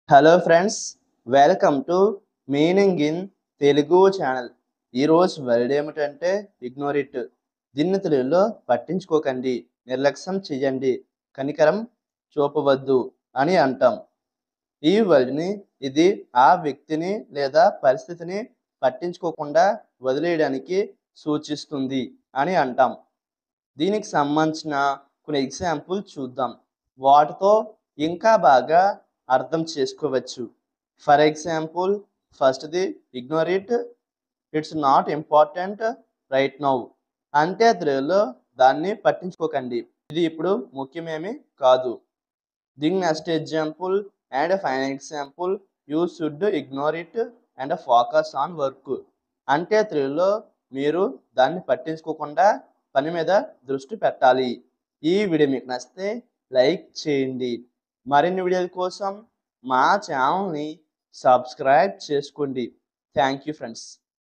Hello friends, welcome to meaning in Telugu channel. ఈరోజు word ఏమిటంటే ignore it. దీన్ని తెలుగులో పట్టించుకోకండి, నిర్లక్ష్యం చేయండి, కనికరం చూపవద్దు అని అంటాం. ఈ వర్డ్ని ఇది ఆ వ్యక్తిని లేదా పరిస్థితిని పట్టించుకోకుండా వదిలేయడానికి సూచిస్తుంది అని అంటాం. దీనికి సంబంధించిన కొన్ని ఎగ్జాంపుల్ చూద్దాం. వాటితో ఇంకా బాగా అర్థం చేసుకోవచ్చు. ఫర్ ఎగ్జాంపుల్, ఫస్ట్ది ignore it, it's not important right now. అంటే తెలుగులో దాన్ని పట్టించుకోకండి, ఇది ఇప్పుడు ముఖ్యమేమి కాదు. దీని next example and final example, you should ignore it and focus on work. అంటే తెలుగులో మీరు దాన్ని పట్టించుకోకుండా పని మీద దృష్టి పెట్టాలి. ఈ వీడియో మీకు నచ్చితే లైక్ చేయండి. మరిన్ని వీడియోల కోసం మా ఛానల్ని సబ్స్క్రైబ్ చేసుకోండి. Thank you friends.